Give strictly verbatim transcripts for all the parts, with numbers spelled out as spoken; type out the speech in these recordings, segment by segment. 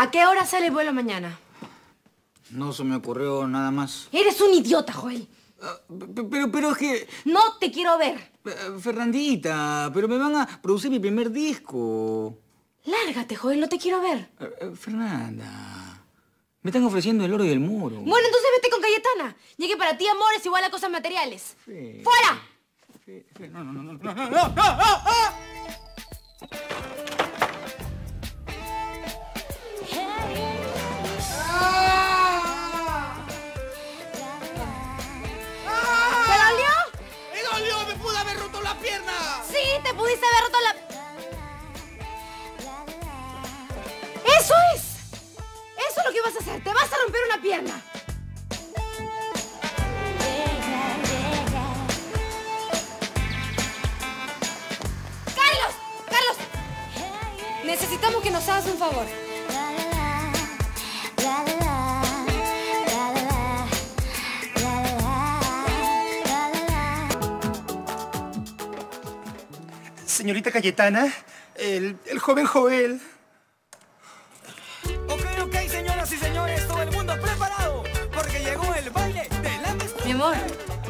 ¿A qué hora sale el vuelo mañana? No se me ocurrió nada más. Eres un idiota, Joel. Uh, pero, pero es que... No te quiero ver. Uh, Fernandita, pero me van a producir mi primer disco. Lárgate, Joel, no te quiero ver. Uh, uh, Fernanda, me están ofreciendo el oro y el moro. Bueno, entonces vete con Cayetana. Ya que para ti amor es igual a cosas materiales. Sí. ¡Fuera! Sí, sí. No, no, no, no, no, no, no, no, no. Te pudiste haber roto la... ¡Eso es! Eso es lo que vas a hacer. Te vas a romper una pierna. ¡Carlos! ¡Carlos! Necesitamos que nos hagas un favor. Señorita Cayetana, el, el joven Joel. Ok, ok, señoras y señores, todo el mundo preparado, porque llegó el baile de la mezcla. Mi amor.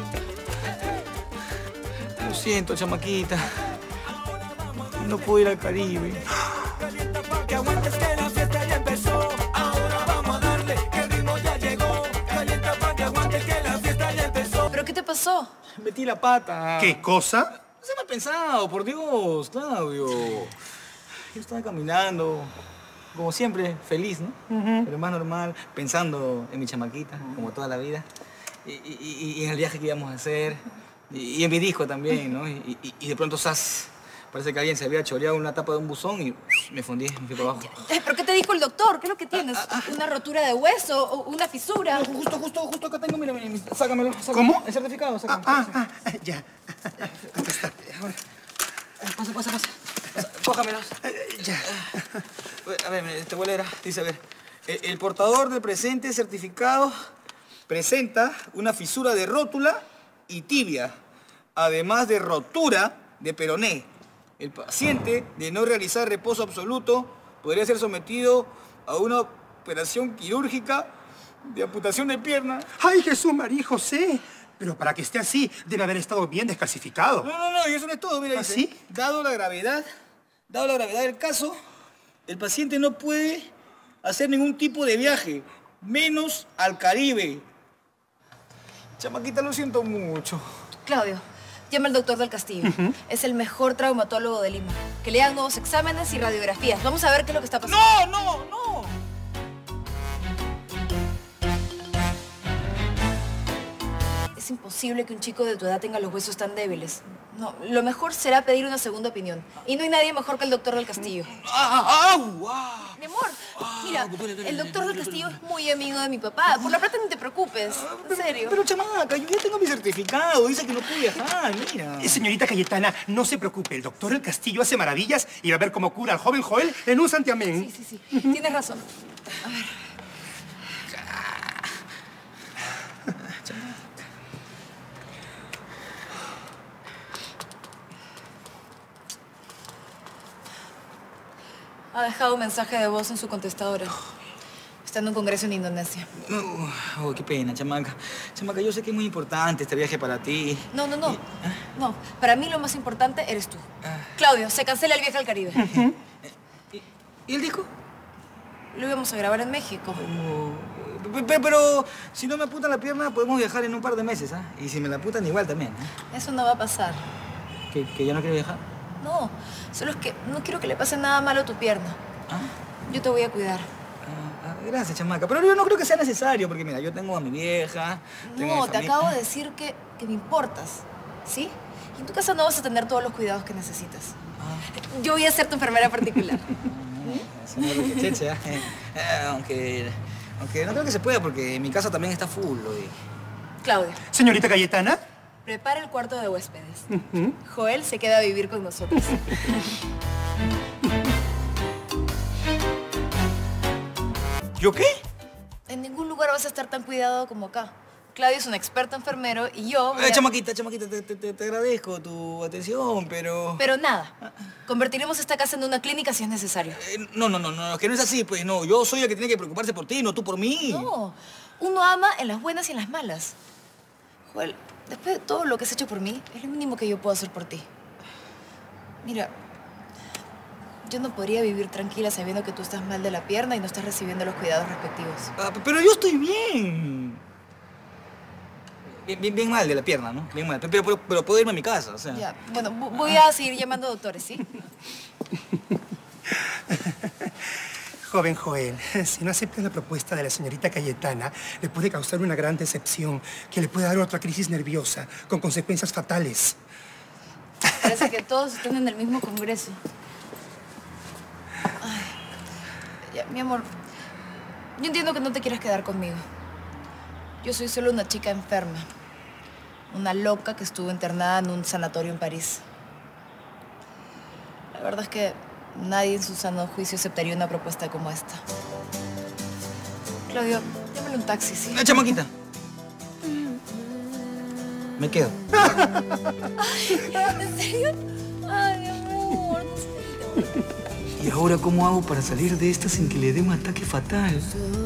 Lo siento, chamaquita. No puedo ir al Caribe. Calienta pa' que aguantes que la fiesta ya empezó. Ahora vamos a darle, que el ritmo ya llegó. Calienta pa' que aguantes que la fiesta ya empezó. ¿Pero qué te pasó? Metí la pata. ¿Qué cosa? No se me ha pensado, por Dios, Claudio. Yo estaba caminando, como siempre, feliz, ¿no? Uh-huh. Pero más normal, pensando en mi chamaquita, uh-huh, como toda la vida. Y, y, y en el viaje que íbamos a hacer. Y, y en mi disco también, ¿no? Y, y, y de pronto, ¡zas! Parece que alguien se había choreado una tapa de un buzón y me fundí, me fui para abajo. ¿Pero qué te dijo el doctor? ¿Qué es lo que tienes? Ah, ah, ¿Una rotura de hueso o una fisura? No, justo, justo, justo acá tengo, mira, mira, sácamelo, sácamelo. ¿Cómo? El certificado, sácamelo. Ah, ah, ah, ya. Acá está. Pasa, pasa, pasa. Cójamelo. Ya. A ver, te voy a leer. Dice, a ver. El, el portador del presente certificado presenta una fisura de rótula y tibia, además de rotura de peroné. El paciente, de no realizar reposo absoluto, podría ser sometido a una operación quirúrgica de amputación de pierna. ¡Ay, Jesús, María José! Pero para que esté así, debe haber estado bien descalcificado. No, no, no, y eso no es todo, mira. ¿Ah, sí? Dado la gravedad, dado la gravedad del caso, el paciente no puede hacer ningún tipo de viaje, menos al Caribe. Chamaquita, lo siento mucho. Claudio, llama al doctor del Castillo. Uh-huh. Es el mejor traumatólogo de Lima. Que le hagan nuevos exámenes y radiografías. Vamos a ver qué es lo que está pasando. ¡No, no, no! Es imposible que un chico de tu edad tenga los huesos tan débiles. No, lo mejor será pedir una segunda opinión. Y no hay nadie mejor que el doctor del Castillo. ¡Ah, au, ah! Mi amor, mira, el doctor del Castillo es muy amigo de mi papá. Por la plata no te preocupes, en serio. Pero, chamaca, yo ya tengo mi certificado. Dice que no puedo viajar, mira. Señorita Cayetana, no se preocupe. El doctor del Castillo hace maravillas y va a ver cómo cura al joven Joel en un santiamén. Sí, sí, sí. Uh-huh. Tienes razón. A ver. Ha dejado un mensaje de voz en su contestadora. Está en un congreso en Indonesia. Oh, oh, qué pena, chamaca. Chamaca, yo sé que es muy importante este viaje para ti. No, no, no. Y, ¿ah? No, para mí lo más importante eres tú. Ah. Claudio, se cancela el viaje al Caribe. Uh-huh. ¿Y, ¿Y el disco? Lo íbamos a grabar en México. Oh, pero, pero si no me apuntan la pierna, podemos viajar en un par de meses, ¿ah? Y si me la apuntan, igual también, ¿eh? Eso no va a pasar. ¿Que, que ya no quiero viajar? No, solo es que no quiero que le pase nada malo a tu pierna. ¿Ah? Yo te voy a cuidar. Ah, ah, gracias, chamaca. Pero yo no creo que sea necesario, porque mira, yo tengo a mi vieja. No, te acabo de decir que, que me importas, ¿sí? Y en tu casa no vas a tener todos los cuidados que necesitas. Ah. Yo voy a ser tu enfermera particular. Eso no es lo que cheche, ¿eh? Eh, aunque, aunque no creo que se pueda, porque mi casa también está full hoy. Claudio. Señorita Cayetana. Prepara el cuarto de huéspedes. Uh-huh. Joel se queda a vivir con nosotros. ¿Yo qué? En ningún lugar vas a estar tan cuidado como acá. Claudio es un experto enfermero y yo... voy Eh, a- chamaquita, chamaquita, te, te- te- te agradezco tu atención, pero... Pero nada, convertiremos esta casa en una clínica si es necesario. Eh, no, no, no, no, que no es así, pues no. Yo soy el que tiene que preocuparse por ti, no tú por mí. No, uno ama en las buenas y en las malas. Joel, después de todo lo que has hecho por mí, es lo mínimo que yo puedo hacer por ti. Mira, yo no podría vivir tranquila sabiendo que tú estás mal de la pierna y no estás recibiendo los cuidados respectivos. Ah, pero yo estoy bien. Bien, bien, bien mal de la pierna, ¿no? Bien mal. Pero, pero, pero puedo irme a mi casa, o sea. Ya, bueno, vo- voy a seguir llamando doctores, ¿sí? Joven Joel, si no acepta la propuesta de la señorita Cayetana, le puede causar una gran decepción que le puede dar otra crisis nerviosa con consecuencias fatales. Parece que todos están en el mismo congreso. Ay, ya, mi amor, yo entiendo que no te quieras quedar conmigo. Yo soy solo una chica enferma. Una loca que estuvo internada en un sanatorio en París. La verdad es que nadie en su sano juicio aceptaría una propuesta como esta. Claudio, llámale un taxi, ¿sí? Eh, chamaquita. Me quedo. ¿En serio? Ay, mi amor, no sé. ¿Y ahora cómo hago para salir de esta sin que le dé un ataque fatal?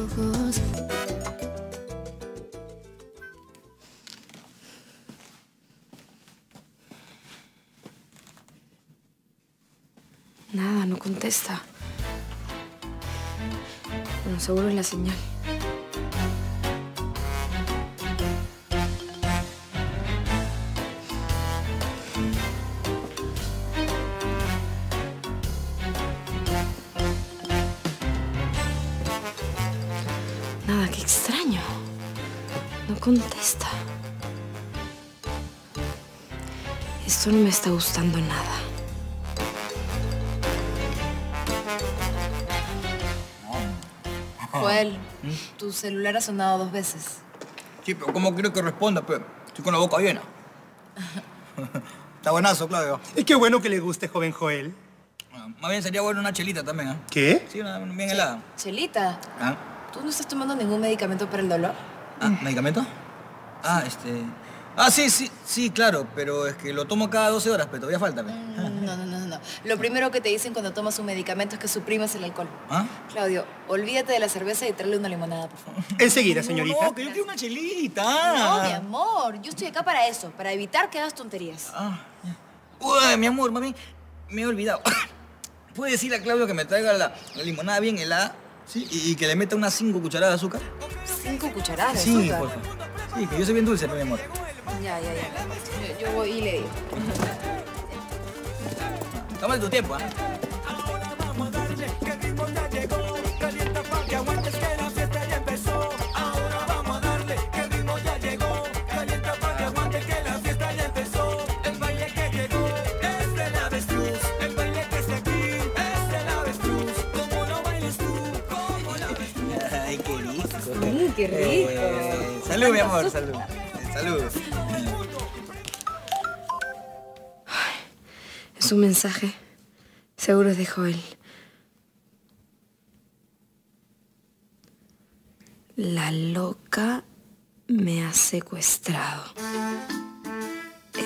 Nada, no contesta. Bueno, seguro es la señal. Nada, qué extraño. No contesta. Esto no me está gustando nada. Joel, tu celular ha sonado dos veces. Sí, pero ¿cómo quiero que responda, pues? Estoy con la boca llena. Está buenazo, Claudio. Y qué bueno que le guste, joven Joel. Ah, más bien sería bueno una chelita también, ¿eh? ¿Qué? Sí, una bien helada. Chelita, ¿Ah? ¿tú no estás tomando ningún medicamento para el dolor? Ah, ¿medicamento? Ah, este... Ah, sí, sí, sí, claro, pero es que lo tomo cada doce horas, pero todavía falta, pues. Mm, No, no, no, no. Lo primero que te dicen cuando tomas un medicamento es que suprimes el alcohol. ¿Ah? Claudio, olvídate de la cerveza y tráele una limonada, por favor. Enseguida, señorita. No, que yo quiero una chelita. No, mi amor, yo estoy acá para eso, para evitar que hagas tonterías. Ah, ya. Uy, mi amor, mami, me he olvidado. ¿Puedes decirle a Claudio que me traiga la, la limonada bien helada? ¿Sí? Y, y que le meta unas cinco cucharadas de azúcar. Cinco cucharadas de Sí, azúcar. por favor. Sí, que yo soy bien dulce, mi amor. Ya, ya, ya. Yo, yo voy y le digo. Tómate tu tiempo, ¿ah? Ahora vamos a darle, que el ritmo ya llegó. Calienta pa' que aguantes que la fiesta ya empezó. Ahora vamos a darle, que el ritmo ya llegó. Calienta pa' que aguantes que la fiesta ya empezó. El baile que llegó es del avestruz. El baile que está aquí es del avestruz. ¿Cómo lo bailes tú? ¿Cómo lo avestruz? Ay, qué rico. Sí, qué rico. Eh, salud, mi amor, salud. Salud. Es un mensaje. Seguro es de Joel. La loca me ha secuestrado.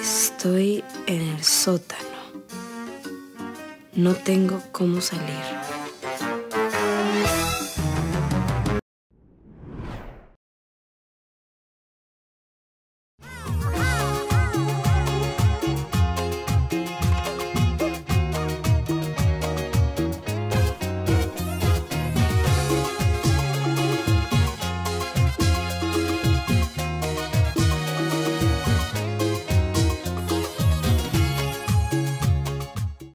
Estoy en el sótano. No tengo cómo salir.